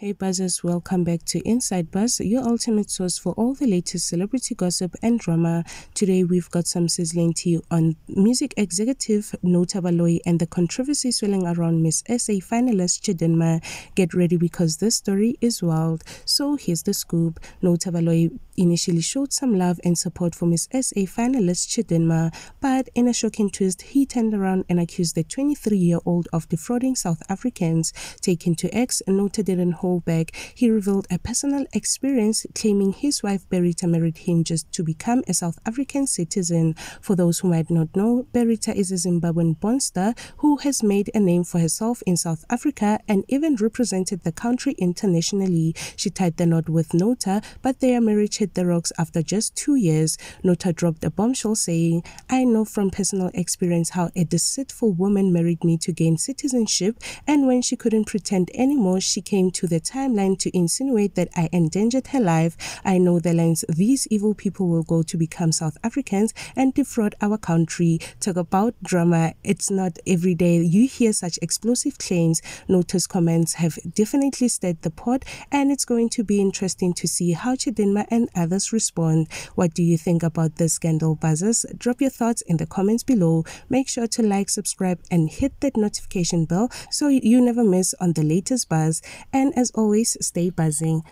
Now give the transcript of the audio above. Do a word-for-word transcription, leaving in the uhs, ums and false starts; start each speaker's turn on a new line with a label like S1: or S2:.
S1: Hey buzzers, welcome back to Inside Buzz, your ultimate source for all the latest celebrity gossip and drama. Today we've got some sizzling tea on music executive Nota Baloyi and the controversy swirling around Miss S A finalist Chidinma. Get ready because this story is wild. So here's the scoop. Nota Baloyi initially showed some love and support for Miss S A finalist Chidinma, but in a shocking twist, he turned around and accused the twenty-three-year-old of defrauding South Africans. Taken to X, Nota didn't hold back. He revealed a personal experience, claiming his wife Berita married him just to become a South African citizen. For those who might not know, Berita is a Zimbabwean porn star who has made a name for herself in South Africa and even represented the country internationally. She tied the knot with Nota, but their marriage hit the rocks after just two years. Nota dropped a bombshell saying, "I know from personal experience how a deceitful woman married me to gain citizenship, and when she couldn't pretend anymore, she came to the timeline to insinuate that I endangered her life. I know the lengths these evil people will go to become South Africans and defraud our country." Talk about drama. It's not every day you hear such explosive claims. Nota's comments have definitely stirred the pot, and it's going to be interesting to see how Chidinma and others respond. What do you think about this scandal, buzzers? Drop your thoughts in the comments below. Make sure to like, subscribe, and hit that notification bell so you never miss on the latest buzz. And as always, stay buzzing.